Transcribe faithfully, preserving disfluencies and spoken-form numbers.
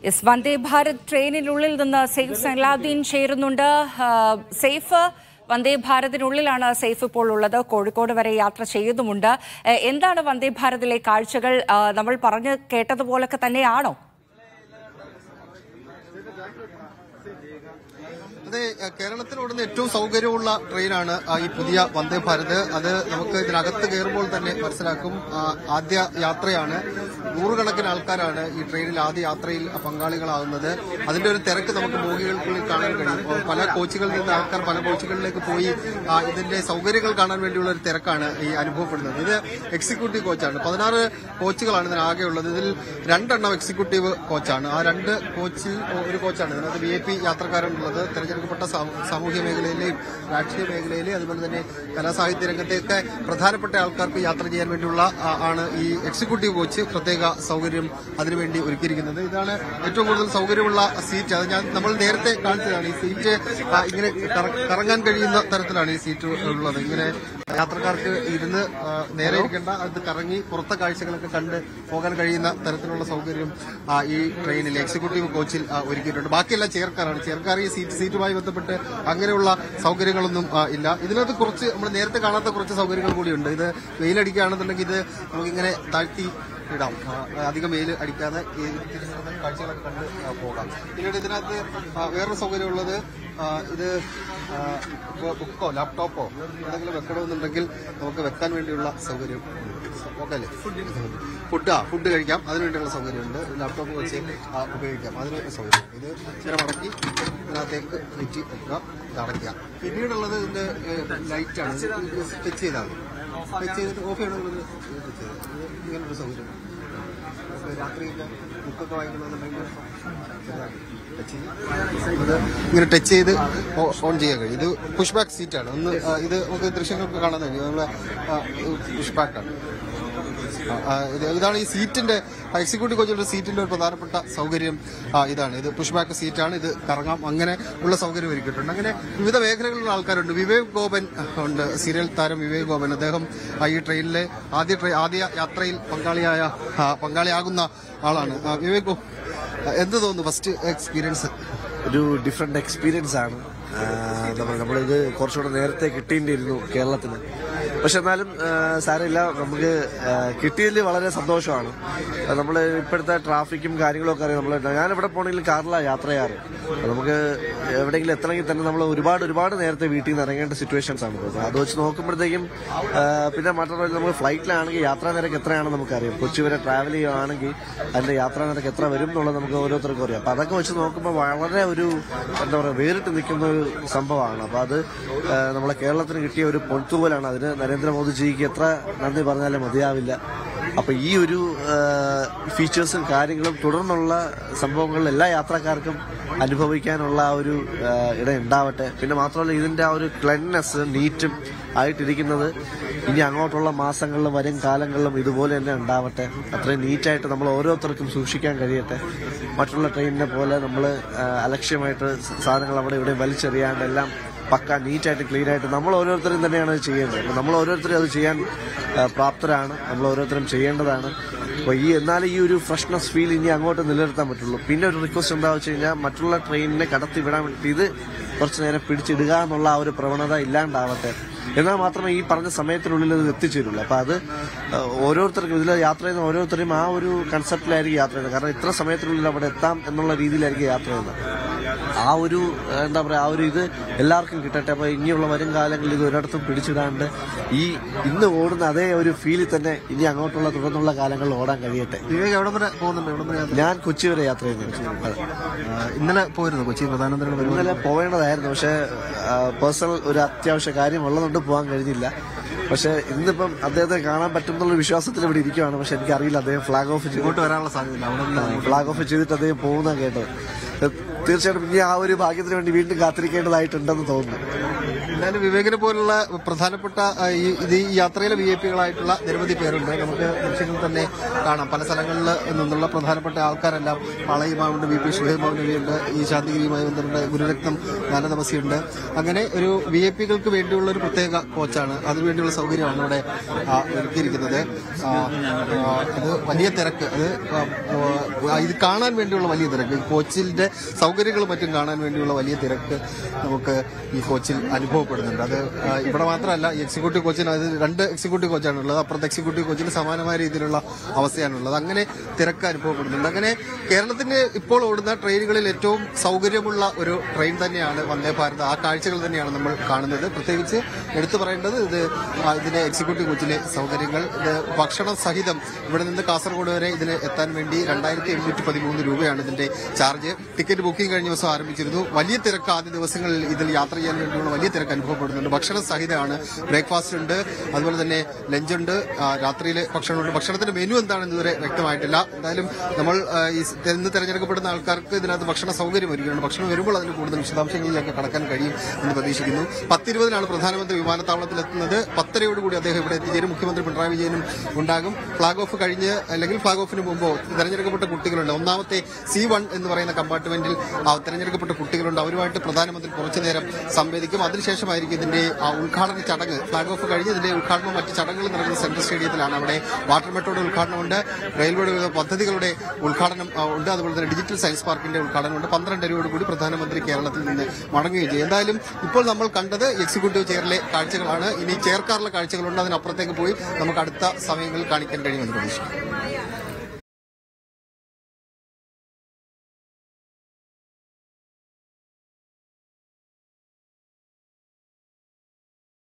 Yes, Vande Bharat ട്രെയിനിനുള്ളിൽ നിന്ന് സെയ്ഫ് സലാദ്ദീൻ ചേരുന്നുണ്ട്. സെയ്ഫ്, വന്ദേ ഭാരതിനുള്ളിലാണ് സെയ്ഫ് ഇപ്പോൾ ഉള്ളത്. കോഴിക്കോട് വരെ യാത്ര ചെയ്യുന്നുമുണ്ട്. എന്താണ് വന്ദേ ഭാരതിലെ കാഴ്ചകൾ? നമ്മൾ പറഞ്ഞു കേട്ടതുപോലൊക്കെ തന്നെയാണോ? അതെ, കേരളത്തിലോടുന്ന ഏറ്റവും സൗകര്യമുള്ള ട്രെയിനാണ് ഈ പുതിയ വന്ദേ ഭാരത്. അത് നമുക്ക് ഇതിനകത്ത് കയറുമ്പോൾ തന്നെ മനസ്സിലാക്കും. ആദ്യ യാത്രയാണ്. നൂറുകണക്കിന് ആൾക്കാരാണ് ഈ ട്രെയിനിൽ ആദ്യ യാത്രയിൽ പങ്കാളികളാകുന്നത്. അതിന്റെ ഒരു തിരക്ക് നമുക്ക് ബോഗികൾക്കുള്ളിൽ കാണാൻ കഴിയും. പല കോച്ചുകളിൽ നിന്ന് ആൾക്കാർ പല കോച്ചുകളിലേക്ക് പോയി ഇതിന്റെ സൗകര്യങ്ങൾ കാണാൻ വേണ്ടിയുള്ള ഒരു തിരക്കാണ് ഈ അനുഭവപ്പെടുന്നത്. ഇത് എക്സിക്യൂട്ടീവ് കോച്ചാണ്. പതിനാറ് കോച്ചുകളാണ് ഇതിനാകെയുള്ളത്. ഇതിൽ രണ്ടെണ്ണം എക്സിക്യൂട്ടീവ് കോച്ചാണ്. ആ രണ്ട് കോച്ചിൽ ഒരു കോച്ചാണ് ഇതിനകത്ത് വി ഐ പി യാത്രക്കാരുള്ളത്. തെരഞ്ഞെടുക്കപ്പെട്ട സാമൂഹ്യ മേഖലയിലെയും രാഷ്ട്രീയ മേഖലയിലെയും അതുപോലെ തന്നെ കലാസാഹിത്യ രംഗത്തെയൊക്കെ പ്രധാനപ്പെട്ട ആൾക്കാർക്ക് യാത്ര ചെയ്യാൻ വേണ്ടിയുള്ള ആണ് ഈ എക്സിക്യൂട്ടീവ് കോച്ച് പ്രത്യേക സൗകര്യം അതിനുവേണ്ടി ഒരുക്കിയിരിക്കുന്നത്. ഇതാണ് ഏറ്റവും കൂടുതൽ സൗകര്യമുള്ള സീറ്റ്. അത് ഞാൻ നമ്മൾ നേരത്തെ കാണിച്ചതാണ്. ഈ സീറ്റ് ഇങ്ങനെ കറങ്ങാൻ കഴിയുന്ന തരത്തിലാണ് ഈ സീറ്റ് ഉള്ളത്. ഇങ്ങനെ യാത്രക്കാർക്ക് ഇരുന്ന് നേരെ ഇരിക്കേണ്ട, അത് കറങ്ങി പുറത്തെ കാഴ്ചകളൊക്കെ കണ്ട് പോകാൻ കഴിയുന്ന തരത്തിലുള്ള സൗകര്യം ഈ ട്രെയിനിൽ എക്സിക്യൂട്ടീവ് കോച്ചിൽ ഒരുക്കിയിട്ടുണ്ട്. ബാക്കിയെല്ലാം ചെയർക്കാരാണ്. ചെയർക്കാർ ഈ സീറ്റ് സീറ്റുമായി ബന്ധപ്പെട്ട് അങ്ങനെയുള്ള സൗകര്യങ്ങളൊന്നും ഇല്ല. ഇതിനകത്ത് കുറച്ച് നമ്മൾ നേരത്തെ കാണാത്ത കുറച്ച് സൗകര്യങ്ങൾ കൂടിയുണ്ട്. ഇത് വെയിലടിക്കുകയാണെന്നുണ്ടെങ്കിൽ ഇത് നമുക്കിങ്ങനെ താഴ്ത്തി ഇടാം. അധികം വെയിൽ അടിക്കാതെ കാഴ്ചകളൊക്കെ കണ്ട് പോകാം. പിന്നീട് ഇതിനകത്ത് വേറൊരു സൗകര്യമുള്ളത്, ഇത് ബുക്കോ ലാപ്ടോപ്പോ എന്തെങ്കിലും വെക്കണമെന്നുണ്ടെങ്കിൽ നമുക്ക് വെക്കാൻ വേണ്ടിയുള്ള സൗകര്യം. ഓക്കെ അല്ലേ? ഫുഡ് ആ ഫുഡ് കഴിക്കാം, അതിനുവേണ്ടിയുള്ള സൗകര്യമുണ്ട്. ലാപ്ടോപ്പ് വെച്ച് ഉപയോഗിക്കാം, അതിന് സൗകര്യം. ഇത് ഇങ്ങനെ മടക്കി ഇതിനകത്തേക്ക് വെച്ച് വെക്കുക, അടയ്ക്കുക. പിന്നീടുള്ളത് ഇതിന്റെ ലൈറ്റാണ്. ടച്ച് ചെയ്താൽ മതി. ടച്ച് ചെയ്തിട്ട് ഓഫ് ചെയ്യണമെന്നുള്ളത് ടച്ച് ചെയ്ത് ഇങ്ങനൊരു സൗകര്യം. രാത്രിയൊക്കെ ബുക്കൊക്കെ വായിക്കണമെന്നുണ്ടെങ്കിൽ അത് ഇങ്ങനെ ടച്ച് ചെയ്ത് ഓൺ ചെയ്യാൻ കഴിയും. ഇത് പുഷ് ബാക്ക് സീറ്റാണ്. ഒന്ന് ഇത് നമുക്ക് ദൃശ്യങ്ങൾക്ക് കാണാൻ കഴിയും. നമ്മളെ പുഷ് ബാക്കാണ്. ഇതാണ് ഈ സീറ്റിന്റെ എക്സിക്യൂട്ടീവ് കോച്ചിന്റെ സീറ്റിന്റെ ഒരു പ്രധാനപ്പെട്ട സൗകര്യം. ഇതാണ്, ഇത് പുഷ് ബാക്ക് സീറ്റാണ്. ഇത് കറങ്ങാം, അങ്ങനെ ഉള്ള സൗകര്യം ഒരുക്കിയിട്ടുണ്ട്. അങ്ങനെ വിവിധ മേഖലകളിലുള്ള ആൾക്കാരുണ്ട്. വിവേക് ഗോപൻ ഉണ്ട്, സീരിയൽ താരം വിവേക് ഗോപൻ. അദ്ദേഹം ഈ ട്രെയിനിലെ ആദ്യ ആദ്യ യാത്രയിൽ പങ്കാളിയായ പങ്കാളിയാകുന്ന ആളാണ്. വിവേക് ഗോപൻ, എന്ത് തോന്നുന്നു ഫസ്റ്റ് എക്സ്പീരിയൻസ്? ഒരു ഡിഫറെന്റ് എക്സ്പീരിയൻസ് ആണ്. നമ്മളിത് കുറച്ചുകൂടെ നേരത്തെ കിട്ടേണ്ടിയിരുന്നു കേരളത്തിന്. പക്ഷെ എന്നാലും സാരമില്ല, നമുക്ക് കിട്ടിയതിൽ വളരെ സന്തോഷമാണ്. നമ്മൾ ഇപ്പോഴത്തെ ട്രാഫിക്കും കാര്യങ്ങളും ഒക്കെ അറിയാം. നമ്മൾ ഞാനിവിടെ പോകണമെങ്കിൽ കാറിലാണ് യാത്ര ചെയ്യാറ്. നമുക്ക് എവിടെയെങ്കിലും എത്തണമെങ്കിൽ തന്നെ നമ്മൾ ഒരുപാട് ഒരുപാട് നേരത്തെ വീട്ടിൽ നിന്ന് ഇറങ്ങേണ്ട സിറ്റുവേഷൻസ് ആണ്. അത് വെച്ച് നോക്കുമ്പോഴത്തേക്കും പിന്നെ മാത്രമല്ല, നമ്മൾ ഫ്ലൈറ്റിലാണെങ്കിൽ യാത്രാ നിരക്ക് എത്രയാണെന്ന് നമുക്കറിയാം. കൊച്ചി വരെ ട്രാവൽ ചെയ്യുകയാണെങ്കിൽ അതിന്റെ യാത്രാ നിരക്ക് എത്ര വരും എന്നുള്ളത് നമുക്ക് ഓരോരുത്തർക്കും അറിയാം. അപ്പൊ അതൊക്കെ വെച്ച് നോക്കുമ്പോൾ വളരെ ഒരു എന്താ പറയുക വേറിട്ട് നിൽക്കുന്ന ഒരു സംഭവമാണ്. അപ്പൊ അത് നമ്മളെ കേരളത്തിന് കിട്ടിയ ഒരു പൊൻതൂവലാണ്. അതിന് നരേന്ദ്രമോദിജിക്ക് എത്ര നന്ദി പറഞ്ഞാലും മതിയാവില്ല. അപ്പൊ ഈ ഒരു ഫീച്ചേഴ്സും കാര്യങ്ങളും തുടർന്നുള്ള സംഭവങ്ങളിൽ എല്ലാ യാത്രക്കാർക്കും അനുഭവിക്കാനുള്ള ആ ഒരു ഇട ഉണ്ടാവട്ടെ. പിന്നെ മാത്രമല്ല, ഇതിന്റെ ആ ഒരു ക്ലീൻനെസ് നീറ്റും ആയിട്ടിരിക്കുന്നത് ഇനി അങ്ങോട്ടുള്ള മാസങ്ങളിലും വരും കാലങ്ങളിലും ഇതുപോലെ തന്നെ ഉണ്ടാവട്ടെ. അത്രയും നീറ്റായിട്ട് നമ്മൾ ഓരോരുത്തർക്കും സൂക്ഷിക്കാൻ കഴിയട്ടെ. മറ്റുള്ള ട്രെയിനിനെ പോലെ നമ്മൾ അലക്ഷ്യമായിട്ട് സാധനങ്ങൾ അവിടെ ഇവിടെ വലിച്ചെറിയാണ്ട് എല്ലാം പക്ക നീറ്റായിട്ട് ക്ലീനായിട്ട് നമ്മൾ ഓരോരുത്തരും തന്നെയാണ് അത് ചെയ്യേണ്ടത്. അപ്പോൾ നമ്മൾ ഓരോരുത്തരും അത് ചെയ്യാൻ പ്രാപ്തരാണ്. നമ്മൾ ഓരോരുത്തരും ചെയ്യേണ്ടതാണ്. അപ്പോൾ ഈ എന്നാലും ഈ ഒരു ഫ്രഷ്നെസ് ഫീൽ ഇനി അങ്ങോട്ട് നിലനിർത്താൻ പറ്റുള്ളൂ. പിന്നെ ഒരു റിക്വസ്റ്റ് എന്താ വെച്ച് കഴിഞ്ഞാൽ, മറ്റുള്ള ട്രെയിനിനെ കടത്തി വിടാൻ വേണ്ടി ഇത് കുറച്ച് നേരം പിടിച്ചിടുക എന്നുള്ള ആ ഒരു പ്രവണത ഇല്ലാണ്ടാവട്ടെ. എന്നാൽ മാത്രമേ ഈ പറഞ്ഞ സമയത്തിനുള്ളിൽ അത് എത്തിച്ചേരുള്ളൂ. അപ്പൊ അത് ഓരോരുത്തർക്കും ഇതിൽ യാത്ര ചെയ്യുന്ന ഓരോരുത്തരും ആ ഒരു കൺസെപ്റ്റിലായിരിക്കും യാത്ര ചെയ്യുന്നത്. കാരണം ഇത്ര സമയത്തിനുള്ളിൽ അവിടെ എത്താം എന്നുള്ള രീതിയിലായിരിക്കും യാത്ര ചെയ്യുന്നത്. ആ ഒരു എന്താ പറയാ ആ ഒരു ഇത് എല്ലാവർക്കും കിട്ടട്ടെ. അപ്പൊ ഇനിയുള്ള വരും കാലങ്ങളിൽ ഇത് ഒരിടത്തും പിടിച്ചിടാണ്ട് ഈ ഇന്ന് ഓടുന്ന അതേ ഒരു ഫീലിൽ തന്നെ ഇനി അങ്ങോട്ടുള്ള തുടർന്നുള്ള കാലങ്ങളിൽ ഓടാൻ കഴിയട്ടെ. എവിടെ വരെ പോകുന്നുണ്ട്? ഞാൻ കൊച്ചി വരെ യാത്ര ചെയ്യുന്നു. ഇന്നലെ പോയിരുന്നു കൊച്ചി പ്രധാനമന്ത്രി? ഇന്നലെ പോവേണ്ടതായിരുന്നു, പക്ഷെ പേഴ്സണൽ ഒരു അത്യാവശ്യ കാര്യം ഉള്ളതുകൊണ്ട് പോകാൻ കഴിഞ്ഞില്ല. പക്ഷെ ഇന്നിപ്പം അദ്ദേഹത്തെ കാണാൻ പറ്റും എന്നുള്ള വിശ്വാസത്തിൽ ഇവിടെ ഇരിക്കുകയാണ്. പക്ഷെ എനിക്കറിയില്ല അദ്ദേഹം ഫ്ലാഗ് ഓഫ് ചെയ്തിട്ട് വരാനുള്ള സാധ്യത ഫ്ലാഗ് ഓഫ് ചെയ്തിട്ട് അദ്ദേഹം പോകുന്ന കേട്ടത്. തീർച്ചയായിട്ടും ഇനി ആ ഒരു ഭാഗ്യത്തിന് വേണ്ടി വീണ്ടും കാത്തിരിക്കേണ്ടതായിട്ടുണ്ടെന്ന് തോന്നുന്നു. എന്തായാലും വിവേകിനെ പോലുള്ള പ്രധാനപ്പെട്ട ഈ ഇത് ഈ യാത്രയിലെ വി ഐ പികളായിട്ടുള്ള നിരവധി പേരുണ്ട്. നമുക്ക് ദൃശ്യങ്ങൾ തന്നെ കാണാം. പല സ്ഥലങ്ങളിൽ നിന്നുള്ള പ്രധാനപ്പെട്ട ആൾക്കാരെല്ലാം പാളയുമാവുണ്ട്, വി പി ഷുഹൈബ് ഈ ശാന്തിഗിരിയുമായി ബന്ധപ്പെട്ട ഗുരുരത്നം ജ്ഞാനതപസ്യുണ്ട്. അങ്ങനെ ഒരു വി ഐ പികൾക്ക് വേണ്ടിയുള്ള ഒരു പ്രത്യേക കോച്ചാണ്, അതിനുവേണ്ടിയുള്ള സൗകര്യമാണ് ഇവിടെ ഒരുക്കിയിരിക്കുന്നത്. അത് വലിയ തിരക്ക്, അത് ഇത് കാണാൻ വേണ്ടിയുള്ള വലിയ തിരക്ക്, കോച്ചിന്റെ സൗകര്യങ്ങളും മറ്റും കാണാൻ വേണ്ടിയുള്ള വലിയ തിരക്ക് നമുക്ക് ഈ കോച്ചിൽ അനുഭവപ്പെടുന്നുണ്ട്. അത് ഇവിടെ മാത്രമല്ല, എക്സിക്യൂട്ടീവ് കോച്ചിന് അത് രണ്ട് എക്സിക്യൂട്ടീവ് കോച്ചാണുള്ളത്. അപ്പുറത്തെ എക്സിക്യൂട്ടീവ് കോച്ചിന് സമാനമായ രീതിയിലുള്ള അവസ്ഥയാണുള്ളത്. അങ്ങനെ തിരക്ക് അനുഭവപ്പെടുന്നുണ്ട്. അങ്ങനെ കേരളത്തിന് ഇപ്പോൾ ഓടുന്ന ട്രെയിനുകളിൽ ഏറ്റവും സൗകര്യമുള്ള ഒരു ട്രെയിൻ തന്നെയാണ് വന്ദേ ഭാരത്. ആ കാഴ്ചകൾ തന്നെയാണ് നമ്മൾ കാണുന്നത്. പ്രത്യേകിച്ച് എടുത്തു പറയേണ്ടത് ഇത് ഇതിന്റെ എക്സിക്യൂട്ടീവ് കോച്ചിലെ സൗകര്യങ്ങൾ. ഇത് ഭക്ഷണം സഹിതം ഇവിടെ നിന്ന് കാസർഗോഡ് വരെ ഇതിന് എത്താൻ വേണ്ടി രണ്ടായിരത്തി എഴുന്നൂറ്റി പതിമൂന്ന് രൂപയാണ് ഇതിന്റെ ചാർജ്. ടിക്കറ്റ് ബുക്കിംഗ് കഴിഞ്ഞ ദിവസം ആരംഭിച്ചിരുന്നു. വലിയ തിരക്ക് ആദ്യ ദിവസങ്ങളിൽ ഇതിൽ യാത്ര ചെയ്യാൻ വേണ്ടിയുള്ള വലിയ തിരക്ക് അനുഭവപ്പെടുന്നുണ്ട്. ഭക്ഷണം സഹിതമാണ്. ബ്രേക്ക്ഫാസ്റ്റ് ഉണ്ട്, അതുപോലെ തന്നെ ലഞ്ചുണ്ട്, രാത്രിയിലെ ഭക്ഷണമുണ്ട്. ഭക്ഷണത്തിന്റെ മെനു എന്താണെന്ന് ഇതുവരെ വ്യക്തമായിട്ടില്ല. എന്തായാലും നമ്മൾ ഇന്ന് തെരഞ്ഞെടുക്കപ്പെടുന്ന ആൾക്കാർക്ക് ഇതിനകത്ത് ഭക്ഷണ സൗകര്യം ഒരുക്കുകയാണ്. ഭക്ഷണം വരുമ്പോൾ അതിന് കൂടുതൽ വിശദാംശങ്ങളിലേക്ക് കടക്കാൻ കഴിയും എന്ന് പ്രതീക്ഷിക്കുന്നു. പത്തിരുപതിനാണ് പ്രധാനമന്ത്രി വിമാനത്താവളത്തിലെത്തുന്നത്. പത്തരയോടുകൂടി അദ്ദേഹം ഇവിടെ എത്തിച്ചേരും. മുഖ്യമന്ത്രി പിണറായി വിജയനും ഉണ്ടാകും. ഫ്ളാഗ് ഓഫ് കഴിഞ്ഞ് അല്ലെങ്കിൽ ഫ്ളാഗ് ഓഫിന് മുമ്പോ തെരഞ്ഞെടുക്കപ്പെട്ട കുട്ടികളുണ്ട്. ഒന്നാമത്തെ സി വൺ എന്ന് പറയുന്ന കമ്പാർട്ട്മെന്റിൽ തെരഞ്ഞെടുക്കപ്പെട്ട കുട്ടികളുണ്ട്. അവരുമായിട്ട് പ്രധാനമന്ത്രി കുറച്ചുനേരം സംവദിക്കും. അതിനുശേഷമായിരിക്കും ഇതിന്റെ ഉദ്ഘാടന ചടങ്ങ്. ഫ്ളാഗ് ഓഫ് കഴിഞ്ഞ് ഇതിന്റെ ഉദ്ഘാടനവും മറ്റ് ചടങ്ങുകൾ നടക്കുന്ന സെൻട്രൽ സ്റ്റേഡിയത്തിലാണ്. അവിടെ വാട്ടർ മെട്രോയുടെ ഉദ്ഘാടനമുണ്ട്, റെയിൽവേയുടെ പദ്ധതികളുടെ ഉദ്ഘാടനം ഉണ്ട്, അതുപോലെ തന്നെ ഡിജിറ്റൽ സയൻസ് പാർക്കിന്റെ ഉദ്ഘാടനമുണ്ട്. പന്ത്രണ്ടരയോടുകൂടി പ്രധാനമന്ത്രി കേരളത്തിൽ നിന്ന് മടങ്ങുകയും ചെയ്യും. എന്തായാലും ഇപ്പോൾ നമ്മൾ കണ്ടത് എക്സിക്യൂട്ടീവ് ചെയറിലെ കാഴ്ചകളാണ്. ഇനി ചെയർക്കാറിലെ കാഴ്ചകളുണ്ട്. അതിനപ്പുറത്തേക്ക് പോയി നമുക്ക് അടുത്ത സമയങ്ങളിൽ കാണിക്കാൻ കഴിയുമെന്ന് പ്രതീക്ഷിക്കും.